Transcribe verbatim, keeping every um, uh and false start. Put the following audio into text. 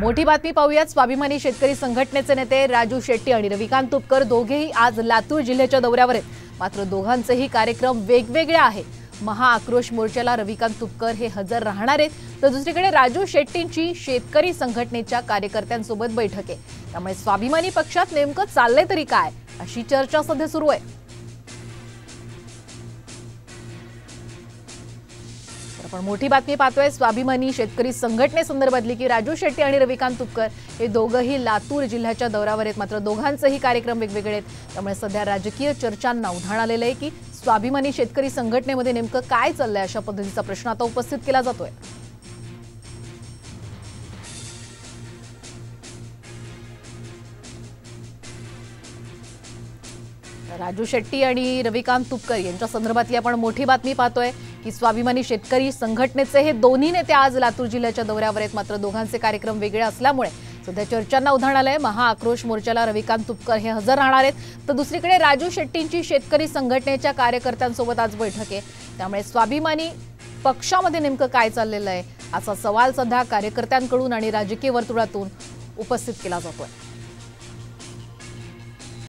मोठी बातमी पाहूयात। स्वाभिमानी शेतकरी संघटनेचे नेते राजू शेट्टी आणि रविकांत तुपकर दोघेही आज लातूर जिल्ह्याच्या दौऱ्यावर आहेत। मात्र दोघांचेही कार्यक्रम वेगवेगळे आहेत। महाआक्रोश मोर्चाला रविकांत तुपकर हे हजर राहणार आहेत, तर दुसरीकडे राजू शेट्टींची शेतकरी संघटनेच्या कार्यकर्त्यांसोबत बैठक आहे। त्यामुळे स्वाभिमानी पक्षात नेमकं चाललंय तरी काय, अशी चर्चा सध्या सुरू आहे। पण मोठी बातमी पाहतोय स्वाभिमानी शेतकरी संघटनेसंदर्भातली की राजू शेट्टी आणि रविकांत तुपकर हे दोघंही लातूर जिल्ह्याच्या दौऱ्यावर आहेत। मात्र दोघांचेही कार्यक्रम वेगवेगळे आहेत। त्यामुळे सध्या राजकीय चर्चांना उधाण आलेलं आहे की स्वाभिमानी शेतकरी संघटनेमध्ये नेमकं काय चाललंय, अशा पद्धतीचा प्रश्न आता उपस्थित केला जातोय। राजू शेट्टी आणि रविकांत तुपकर यांच्या संदर्भातली आपण मोठी बातमी पाहतोय की स्वाभिमानी शेतकरी संघटनेचे हे दोन्ही नेते आज लातूर जिल्ह्याच्या दौऱ्यावर आहेत। मात्र दोघांचे कार्यक्रम वेगळे असल्यामुळे सध्या चर्चांना उधाण आलंय। महाआक्रोश मोर्चाला रविकांत तुपकर हे हजर राहणार आहेत, तर दुसरीकडे राजू शेट्टींची शेतकरी संघटनेच्या कार्यकर्त्यांसोबत आज बैठक आहे। त्यामुळे स्वाभिमानी पक्षामध्ये नेमकं काय चाललेलं आहे, असा सवाल सध्या कार्यकर्त्यांकडून आणि राजकीय वर्तुळातून उपस्थित केला जातोय।